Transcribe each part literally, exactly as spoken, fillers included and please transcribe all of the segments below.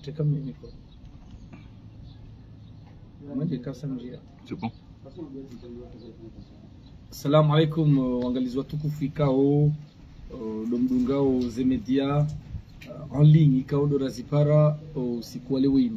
C'est comme une école. C'est bon. Assalamu alaikum waangalizi watukufu ikao domdungao zemedia en ligne ikao do razipara usiku wa leo hii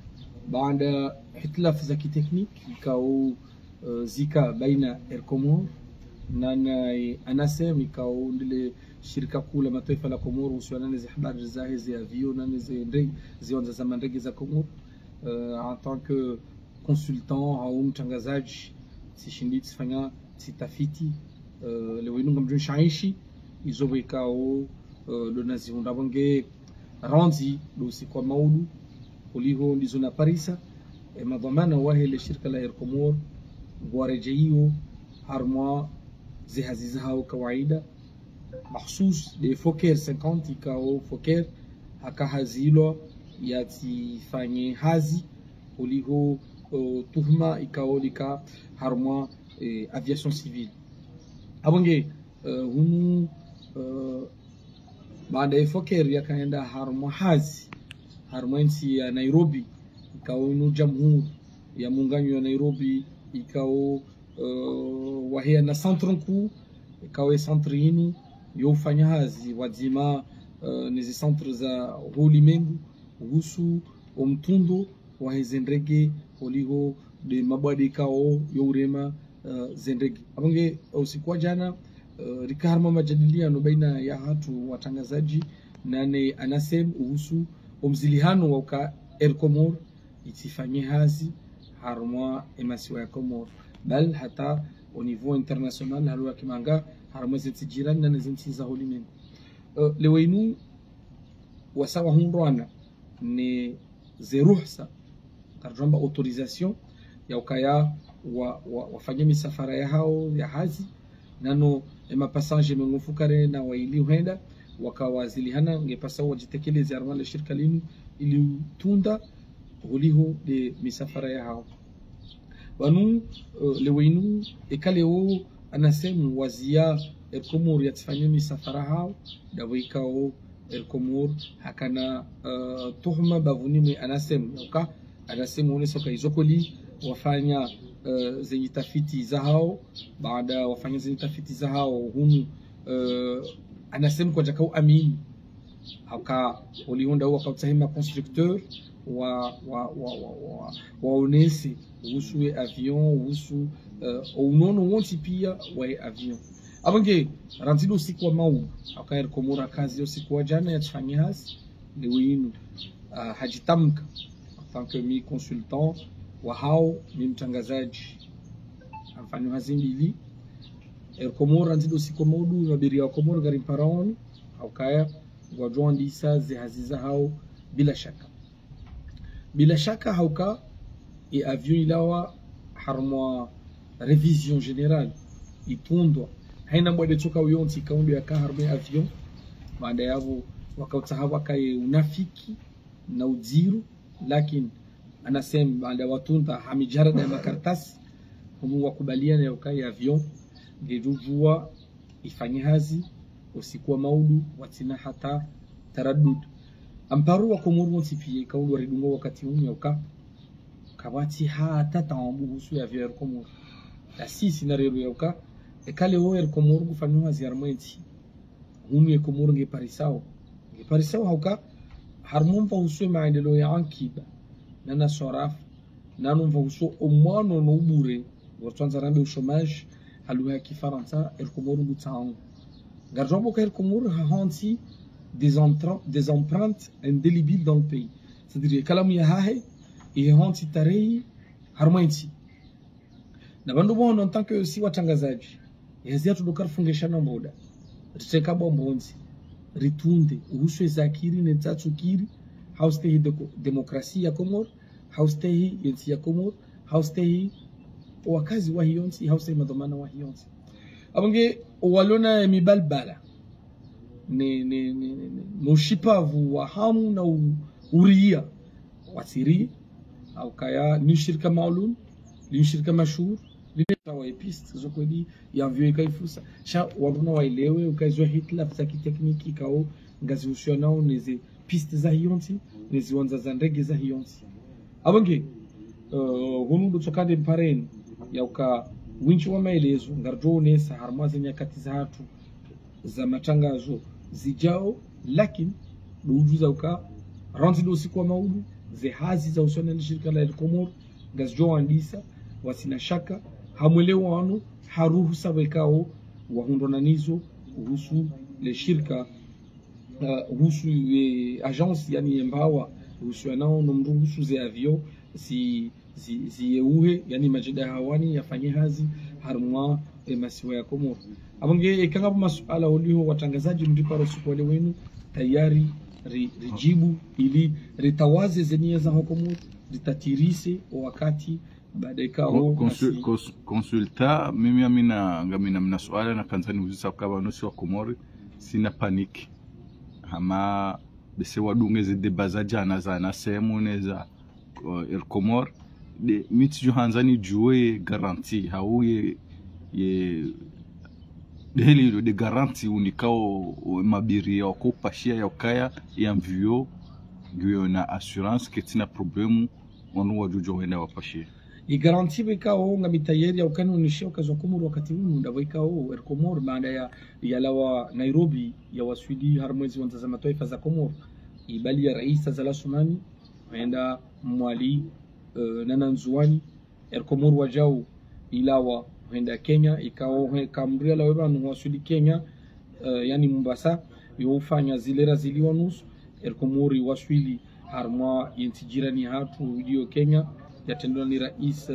baada hitlaf za kitekniki ikao zika baina Aircomor na Anasem ikao ndile shirika kuu la mataifa la Komoro usiana za habari za hizi avion na hizi ndege zionza za ndege za Komoro en tant que consultant au mtangazaji sishindi tsifanya sitafiti leo hii ngamjun shaishi izo ikao donazi undabonge ranzi dosi kwa maudu uliho ndizo na Parisa e madhamana wahele shirika la Aircomor gwarejeio harma zihaziza hao kawaida mahsus de Fokker cinquante ikao Fokker hakahazilo yatifanye hazi uliho uh, tuhma ikaolika harma eh, aviation civile abonge uh, hunu uh, baada ya Fokker yakaenda harma hazi harma nchi ya Nairobi ikao inu jamhuri ya muungano ya Nairobi ikao uh, wahia na centre kuu ikao centre inu yofanya hazi wazima uh, nizi centre za ulimwengu husu omtundo wa hezendrege oliho de mabwadi kao yorema uh, zendrege abonge usiku wa jana uh, rikarma majadiliano baina ya hatu watangazaji nane Anasem uhusu omzilihano wa ka Aircomor itifanye hazi harma emasiwa ya Komor bal hata au niveau international halwa kimanga harma zeti jirani na zeti za ulimwengu uh, lewenu wasawa hundwana ni zeruhsa karjamba autorisation ya ukaya wa, wa wafanya misafara ya hao ya hazi nano ema passage mengufukare na waili huenda wakawazilihana ngepasa wajitekeleze armale shirika linu ili tunda uliho de misafara ya hao banu uh, lewinu ekaleo Anasem wazia Aircomor yatifanya misafara hao dawikao Aircomor hakana uh, tuhma bavuni mwe Anasem yoka Anasem wone soka izokoli wafanya uh, zenye tafiti za hao baada wafanya zenye tafiti za hao hunu uh, Anasem kwa jakau amini haka ulihonda wakautahima constructeur wa wa wa wa wa waonesi uhusu avion uhusu uh, unono wonti pia wa avion abange rantido siku wa mau haka Aircomor kazi usiku wa jana yatufanyia hasi lewinu uh, hajitamka en tant que mi consultant wa hao mi mtangazaji amfanyo hazimbili Aircomor rantido siku maudu wabiria wa Komoro gari paraoni haukaya wajua ndisa zihaziza hao bila shaka bila shaka hauka e avion ilawa harma revision générale itundwa haina mwade toka uyonti kaundo ya harma avion baada yavo wakautahawa kai unafiki na udziru lakini Anasem baada watunda hamijarada ya makartasi humu wakubaliana ya ukai avion ngejujua ifanye hazi usikuwa maudu watina hata taradud amparu wa Komoro mtipie kaundo ridungo wakati huu yoka kabati hata tambu husu ya Aircomor la sisi na rero yoka ekale o Aircomor kufanywa ziarmenti hunu Aircomor nge parisao nge parisao hauka harmumpa husu maendeleo ya ankiba nana soraf nanu mva husu omwano no ubure watwanza rambe chômage haluha kifaransa Aircomor ngutsangu garjombo ka Aircomor hanti des empreintes des empreintes indélébiles dans le pays c'est-à-dire kalamu ya hahe et hanti tarehi harmainti na bandu bono en tant que si watangazaji yazia tudokar fungeshana mboda riteka bombonzi ritunde uhuswe zakiri netatsukiri haustehi de demokrasia ya Komor haustehi yenti ya Komor haustehi wakazi wa hionti haustehi madhamana wa hionti abonge walona mibalbala ni ni ni no shipavu wa hamu na uria wasiri au kaya ni shirika maalum ni shirika mashhur lile wa epist zokodi ya vyo ikaifusa sha waduna wailewe ukaizwa hitla za kitekniki kao ngazi ushonao neze piste za hionti neze wanza za ndege za hionti abange uh, hunu ndo tsokande mpareni ya uka winchi wa maelezo ngarjone sa harmaze nyakati za hatu za matangazo zijao lakini duujuza uka ranzi do siku wa maudu ze hazi za usona ni shirika la Komor ngazjo andisa wasina shaka hamwelewa wanu haruhu sabekao wahundonanizo uhusu le shirika uh, uhusu e, agence yani mbawa uhusu yanao nomru uhusu ze avion si zi, zi yeuhe yani majida hawani yafanye hazi harumwa e, masiwa ya Komor abange ikanga masuala uliho watangazaji mdiparo sukwale wenu tayari ri, rijibu ili ritawaze zenia za Komor litatirise wakati baada ikao Consul, cons, consulta mimi amina ngamina mna swala na kanzani uzisa kwa nosi wa Komori sina paniki hama bese wadunge ze debaza jana za na sehemu neza uh, er Komor de miti johanzani juwe garanti hauye ye deheli de garanti unikao mabiri ya kupashia ya ukaya ya mvio gyo na assurance ketina problemu wanu wajujo wenda wapashia i garanti bikao ngamitayeri ya ukanu nishio kazo Komor wakati huu ndabikao er Komor baada ya ya lawa Nairobi ya waswidi harmwezi wanza mataifa za Komor ibali ya rais za Sumani waenda mwali uh, nana nzuani er Komor wajao ilawa waenda Kenya ikao kamria la webanu waswidi Kenya uh, yani Mombasa yofanya zilera ziliwa nusu er Komor waswili harmwa yintijirani hatu dio Kenya yatendwa ni rais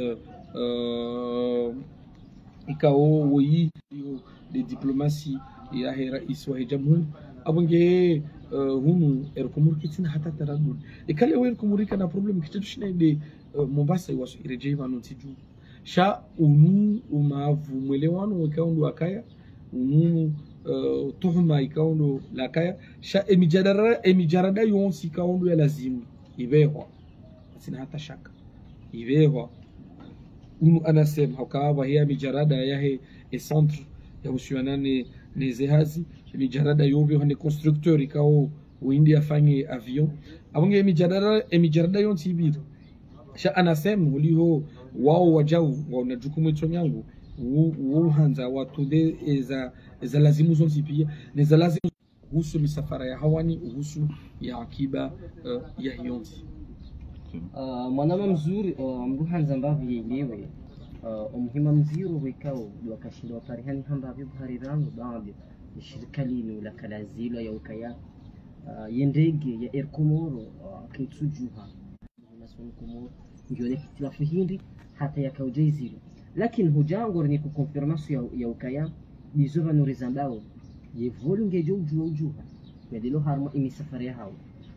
uh, ikao woyi de diplomasi ya he rais wa jamhuri abunge uh, hunu er Komor kitina hata taradud ikale wa er Komor kana problem kitu shine de uh, Mombasa waso ireje vanu tiju sha unu umavu mwelewano ikao akaya unu uh, tuhuma ikao la kaya sha emijadara emijarada yonsi ikao ya lazimu ibeho sina hata shaka ivewa unu anasema hakawa hiya mijarada yahe e centre ya usiwanane nezehazi mijarada yobe hane constructeur ikao uindi afanye avion abunge mijarada e mijarada yonti ibiri sha anasema uliho wao wajau wana jukumu chonyangu wo hanza watude eza eza lazimu zonti pia neza lazimu uhusu misafara ya hawani uhusu ya akiba uh, ya hionti Uh, mwanama mzuri uh, mruhanza mbavu yenyewe uh, umuhima mziro wikao wakashinda waparihani hamba vyo buhari rangu baadhi shirika lino la kalazilo ya ukaya uh, yendege ya er Komoro uh, kitsujuha nasoni Komoro ndio le kitilafu hindi hata ya kaujai zilo lakini hujangor ni kukonfirmasu ya, ya ukaya bizova norizambao ye volunge jo ujua ujuha medilo harma imi safari hao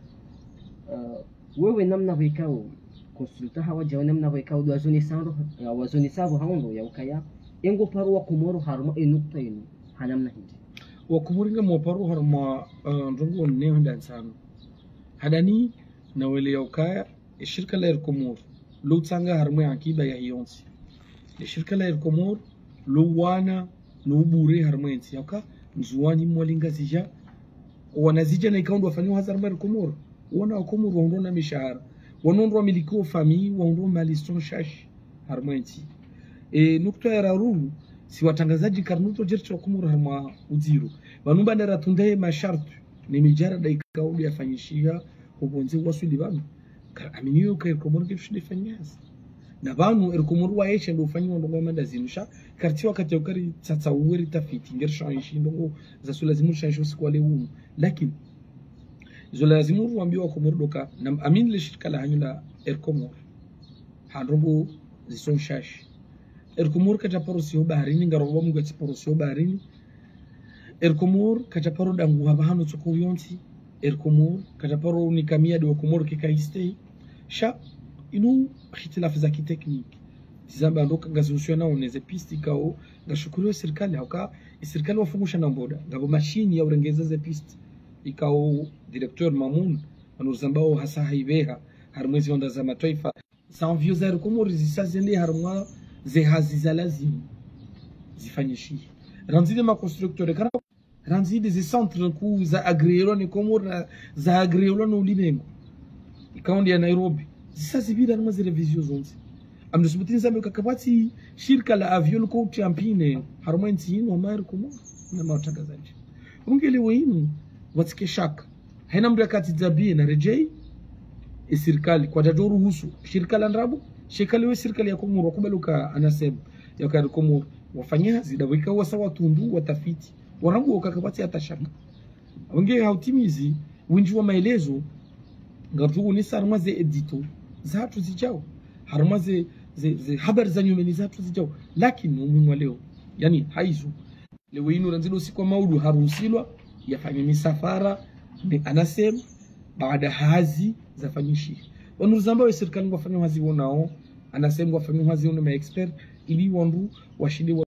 uh, wewe namna wekao konsulta hawa jawa namna wekao do azoni sando ya wazoni sabo haundo ya ukaya engo paru wa Komoro harma enukta inu hanamna hindi wa Komoringa mo paru harma ndongo uh, ne handa sana hadani na wele ya ukaya e shirika la er Komor lo tsanga harma akiba ya hionsi e shirika la er Komor lo wana no bure harma enti yaka nzuani mwalinga zija wanazija na ikaundo wafanyo hazarma er Komor wana wa Komor waundona mishahara wanondo miliko famii waondo maliston shash harmenti e nukta ya raru si watangazaji karnuto jercho Komor harma uziro wanumba ndara tundaye mashartu ni mijara da ikaudi yafanyishia ubonze wasuli banu aminiyo ka Komor kifushinde fanyas na banu er Komor wa yeshe ndo fanyo ndo ngoma ndazimusha karti wakati ukari tsatsa uweri tafiti ngershanshi ndo za sulazimu shansho sikwale unu lakini zolazimu wambiwa Komor doka na amin le shirika la hanyula er Komor handrobo zison shash er Komor kachaparo sio baharini ngarobo mu kachaparo sio baharini er Komor kachaparo dangu habahano choko yonti er Komor kachaparo ni kamia de Komor kikaiste sha inu hitilafu za kitekniki zamba ndoka ngazushwana oneze pisti kao ngashukuru serikali hauka serikali wafungusha na mboda ngabo mashini ya urengeza ze pisti ikao directeur Mamun anuzambao hasa haibeha harmwezi onda za mataifa sa envio za Komor zisazende harmwa ze hazi za lazima zifanyishi ranzide ma constructeur kana ranzidi zi centre ku za agreelo ni Komoro za agreelo no ulimengo ikaundi ya Nairobi zisa zibira na mazile vizio zonzi amnusubutini zambe kakabati shirika la avion ko champine harumenti ino amair Komoro na matangazaji ungeli weinu watike shaka haina mdu kati zabie na rejei e serikali kwa dadoru husu shirika la ndrabu shirikali we serikali ya Komoro kubeluka anasema ya kari Komoro wafanya zidawika wasa watundu watafiti warangu wakakabati atashaka wange hautimizi winji wa maelezo ngatugu ni sarmaze edito zatu zijao harmaze ze, ze habari za nyumeni zatu zijao lakini umuhimu leo yani haizo leo inu ranzilo si kwa maudu haruhusilwa yafanye misafara ni anasema baada hazi zafanyishi wanuruzamba wa serikali wafanya hazi wonao anasema wafanya hazi wona ma expert ili wandu washinde